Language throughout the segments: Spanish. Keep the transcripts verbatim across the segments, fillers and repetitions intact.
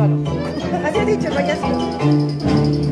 Claro. Así ha dicho el payaso.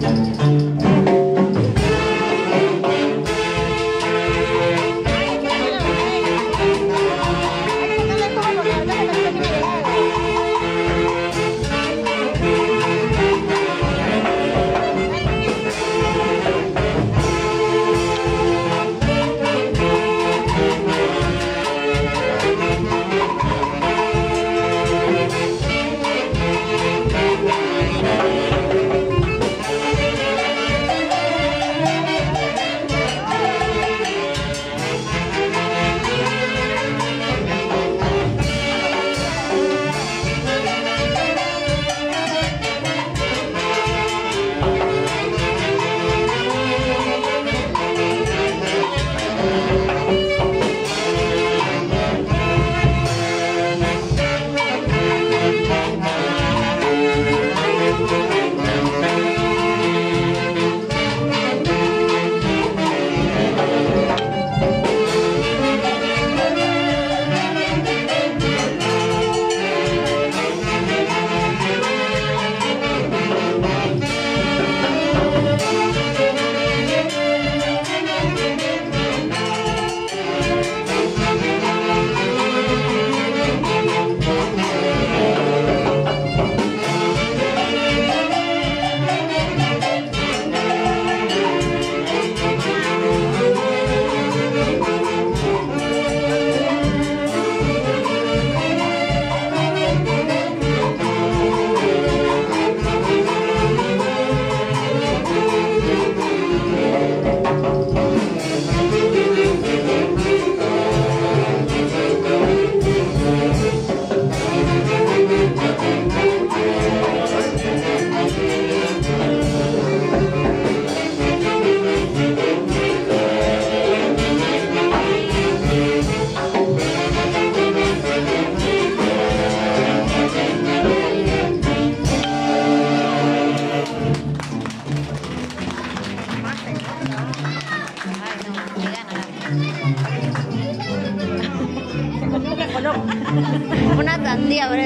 Una sandía, bro.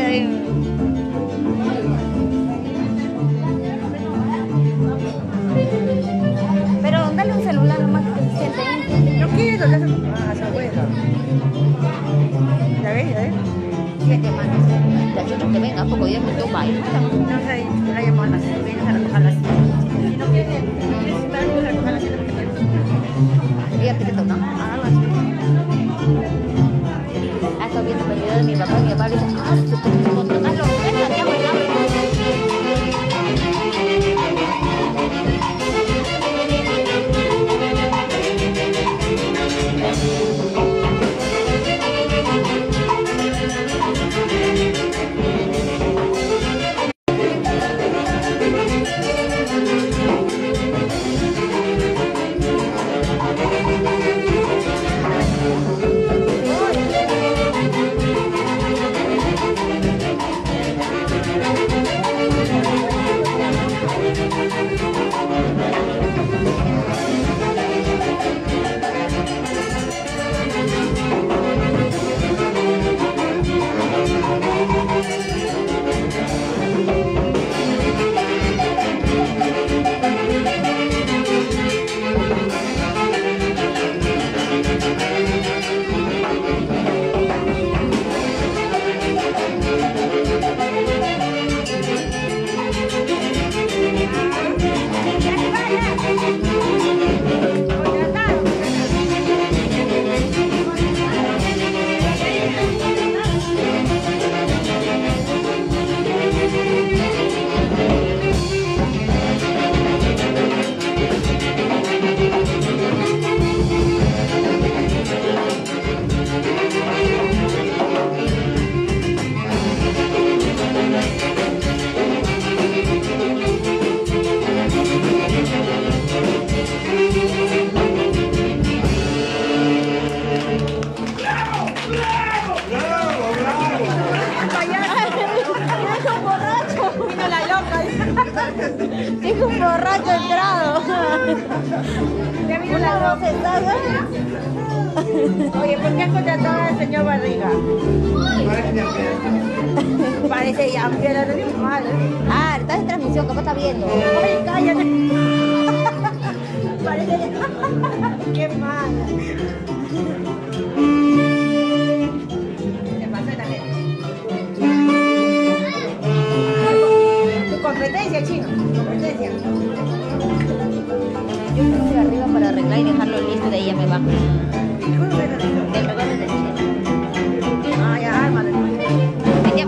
Pero dale un celular nomás que se siente ahí. No quiero, ya se... Ah, se abuela. ¿Ya ves? ¿Ya ves? Siete manos. La chucha que venga, poco día que toma ahí. No sé, la llamo a las vengas a recoger las si no quiere, si está a recoger las siete. Día que te toca. Ah, ah, estoy viendo el video de mi papá y mi papá le dice, ah, su puto contratarlo, venga, ya voy, ya voy. Dijo un borracho entrado. Una bofetada. Oye, ¿por qué has contratado al señor Barriga? Parece ya, pero no es mal. Ah, estás en transmisión, ¿cómo estás viendo? Oye, cállate. Parece qué mal. Se pasa también. Tu competencia, chino. Tu competencia. Yo quiero ir arriba para arreglar y dejarlo listo, de ahí ya me bajo. ¿Cómo me lo digo? Del regalo del chino. Ah, ya, ármalo. Vete.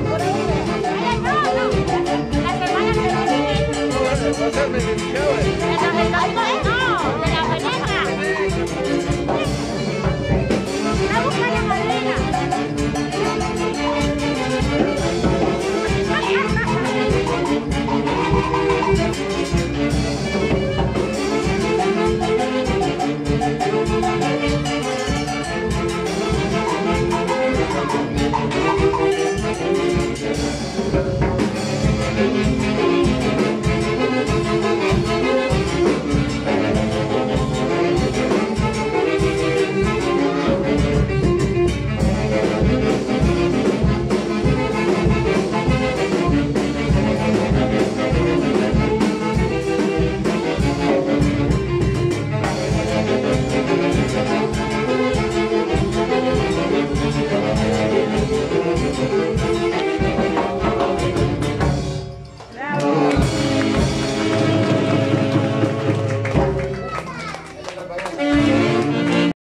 Pasarme el chavo.